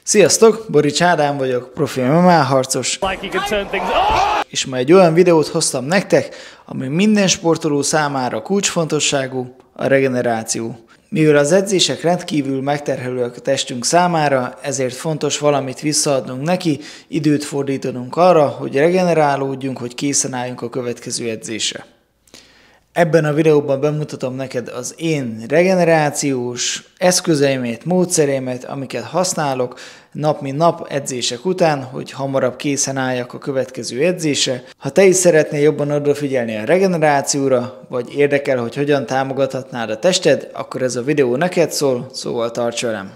Sziasztok, Borics Ádám vagyok, profi MMA harcos, és ma egy olyan videót hoztam nektek, ami minden sportoló számára kulcsfontosságú, a regeneráció. Mivel az edzések rendkívül megterhelőek a testünk számára, ezért fontos valamit visszaadnunk neki, időt fordítanunk arra, hogy regenerálódjunk, hogy készen álljunk a következő edzésre. Ebben a videóban bemutatom neked az én regenerációs eszközeimet, módszereimet, amiket használok nap mint nap edzések után, hogy hamarabb készen álljak a következő edzésre. Ha te is szeretnél jobban odafigyelni a regenerációra, vagy érdekel, hogy hogyan támogathatnád a tested, akkor ez a videó neked szól, szóval tarts velem!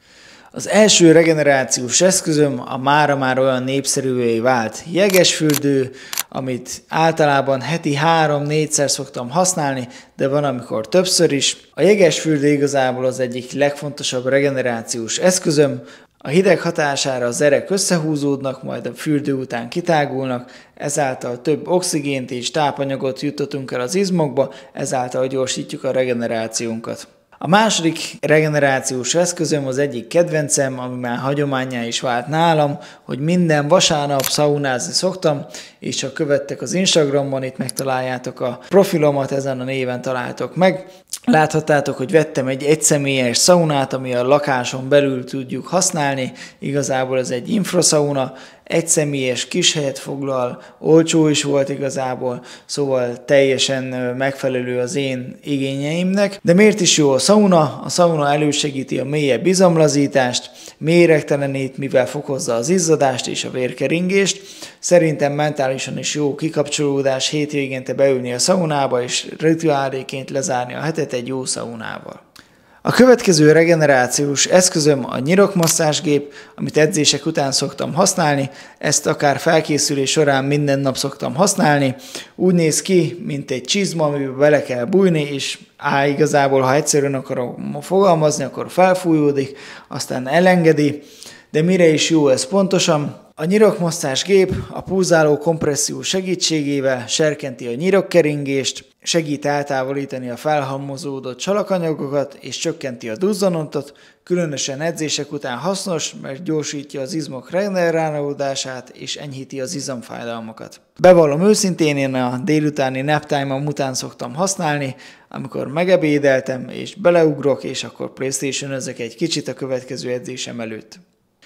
Az első regenerációs eszközöm a mára már olyan népszerűvé vált jegesfürdő, amit általában heti 3-4-szer szoktam használni, de van amikor többször is. A jegesfürdő igazából az egyik legfontosabb regenerációs eszközöm. A hideg hatására az erek összehúzódnak, majd a fürdő után kitágulnak, ezáltal több oxigént és tápanyagot juttatunk el az izmokba, ezáltal gyorsítjuk a regenerációnkat. A második regenerációs eszközöm az egyik kedvencem, ami már hagyománnyá is vált nálam, hogy minden vasárnap szaunázni szoktam, és ha követtek az Instagramon, itt megtaláljátok a profilomat, ezen a néven találtok meg. Láthattátok, hogy vettem egy egyszemélyes szaunát, ami a lakáson belül tudjuk használni, igazából ez egy infraszauna, egyszemélyes kis helyet foglal, olcsó is volt igazából, szóval teljesen megfelelő az én igényeimnek. De miért is jó a szauna? A szauna elősegíti a mélyebb izomlazítást, méregtelenít, mivel fokozza az izzadást és a vérkeringést. Szerintem mentálisan is jó kikapcsolódás hétvégente beülni a szaunába és rituáléként lezárni a hetet egy jó szaunával. A következő regenerációs eszközöm a nyirokmasszázsgép, amit edzések után szoktam használni, ezt akár felkészülés során minden nap szoktam használni. Úgy néz ki, mint egy csizma, amiben bele kell bújni, és igazából, ha egyszerűen akarom fogalmazni, akkor felfújódik, aztán elengedi. De mire is jó ez pontosan? A nyirokmasszázsgép a pulzáló kompresszió segítségével serkenti a nyirokkeringést, segít eltávolítani a felhalmozódott csalakanyagokat és csökkenti a duzzanatot, különösen edzések után hasznos, mert gyorsítja az izmok regenerálódását és enyhíti az izomfájdalmakat. Bevallom őszintén, én a délutáni naptime-om után szoktam használni, amikor megebédeltem és beleugrok, és akkor PlayStation-özök egy kicsit a következő edzésem előtt.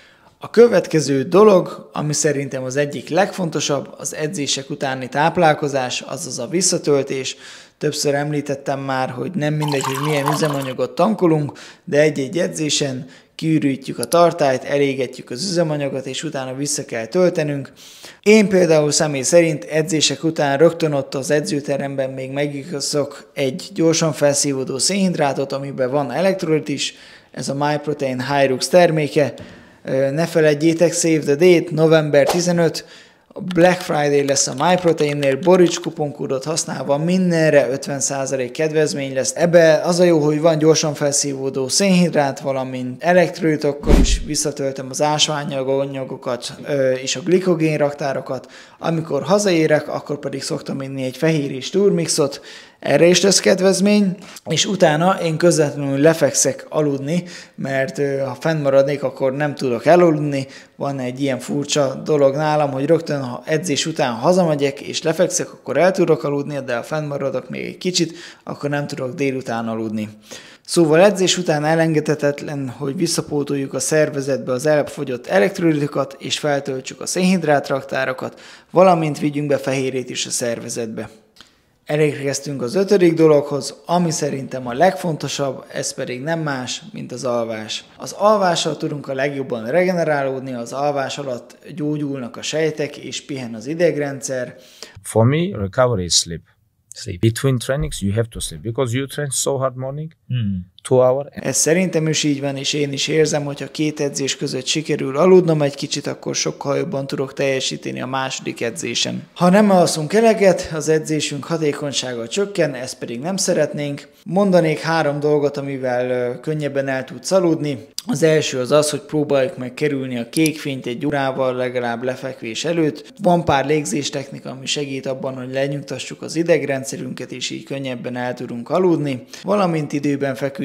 A következő dolog, ami szerintem az egyik legfontosabb, az edzések utáni táplálkozás, azaz a visszatöltés. Többször említettem már, hogy nem mindegy, hogy milyen üzemanyagot tankolunk, de egy-egy edzésen kiürítjük a tartályt, elégetjük az üzemanyagot, és utána vissza kell töltenünk. Én például személy szerint edzések után rögtön ott az edzőteremben még megiszok egy gyorsan felszívódó szénhidrátot, amiben van elektrolit is, ez a MyProtein Hyrux terméke. Ne feledjétek, save the date, november 15, a Black Friday lesz a MyProteinnél, Borics kuponkódot használva mindenre 50% kedvezmény lesz. Ebbe az a jó, hogy van gyorsan felszívódó szénhidrát, valamint elektrolitokkal is visszatöltöm az ásványanyagokat és a glikogén raktárokat. Amikor hazaérek, akkor pedig szoktam inni egy fehér és turmixot, erre is lesz kedvezmény, és utána én közvetlenül lefekszek aludni, mert ha fennmaradnék, akkor nem tudok elaludni. Van egy ilyen furcsa dolog nálam, hogy rögtön ha edzés után hazamegyek és lefekszek, akkor el tudok aludni, de ha fennmaradok még egy kicsit, akkor nem tudok délután aludni. Szóval edzés után elengedhetetlen, hogy visszapótoljuk a szervezetbe az elfogyott elektrolitokat és feltöltsük a szénhidrátraktárokat, valamint vigyünk be fehérjét is a szervezetbe. Elérkeztünk az ötödik dologhoz, ami szerintem a legfontosabb, ez pedig nem más, mint az alvás. Az alvással tudunk a legjobban regenerálódni, az alvás alatt gyógyulnak a sejtek és pihen az idegrendszer. For me, recovery is sleep. Between trainings, you have to sleep because you train so hard morning, 2 hours. Ez szerintem is így van, és én is érzem, hogy ha két edzés között sikerül aludnom egy kicsit, akkor sokkal jobban tudok teljesíteni a második edzésen. Ha nem alszunk eleget, az edzésünk hatékonysága csökken, ezt pedig nem szeretnénk. Mondanék 3 dolgot, amivel könnyebben el tudsz aludni. Az első az az, hogy próbáljuk meg kerülni a kék fényt egy órával legalább lefekvés előtt. Van pár légzéstechnika, ami segít abban, hogy lenyugtassuk az idegrendszerünket, és így könnyebben el tudunk aludni. Valamint időben feküdjünk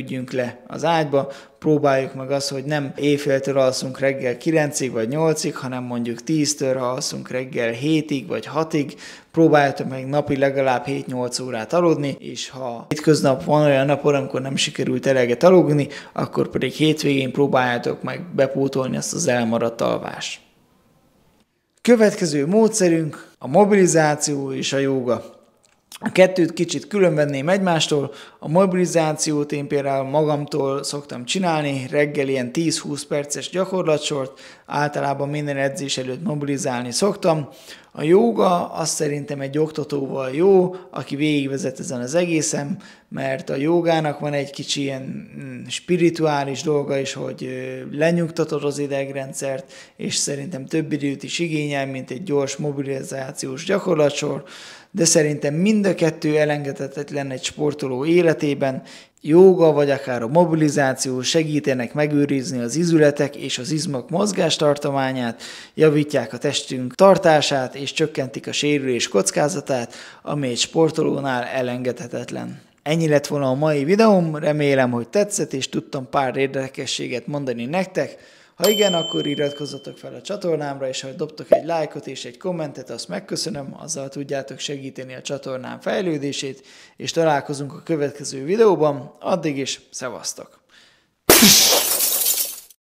feküdjünk le az ágyba, próbáljuk meg azt, hogy nem éjféltől alszunk reggel 9-ig vagy 8-ig, hanem mondjuk 10-től alszunk reggel 7-ig vagy 6-ig, próbáljátok meg napi legalább 7-8 órát aludni, és ha hétköznap van olyan napon, amikor nem sikerült eleget aludni, akkor pedig hétvégén próbáljátok meg bepótolni azt az elmaradt alvást. Következő módszerünk a mobilizáció és a jóga. A kettőt kicsit különvenném egymástól, a mobilizációt én például magamtól szoktam csinálni, reggel ilyen 10-20 perces gyakorlatsort, általában minden edzés előtt mobilizálni szoktam. A jóga az szerintem egy oktatóval jó, aki végigvezet ezen az egészen, mert a jogának van egy kicsi ilyen spirituális dolga is, hogy lenyugtatod az idegrendszert, és szerintem több időt is igényel, mint egy gyors mobilizációs gyakorlatsor, de szerintem mind a kettő elengedhetetlen egy sportoló életében. Jóga vagy akár a mobilizáció segítenek megőrizni az izületek és az izmok mozgástartományát, javítják a testünk tartását és csökkentik a sérülés kockázatát, ami egy sportolónál elengedhetetlen. Ennyi lett volna a mai videóm, remélem, hogy tetszett és tudtam pár érdekességet mondani nektek. Ha igen, akkor iratkozzatok fel a csatornámra, és ha dobtok egy lájkot és egy kommentet, azt megköszönöm, azzal tudjátok segíteni a csatornám fejlődését, és találkozunk a következő videóban, addig is szevasztok!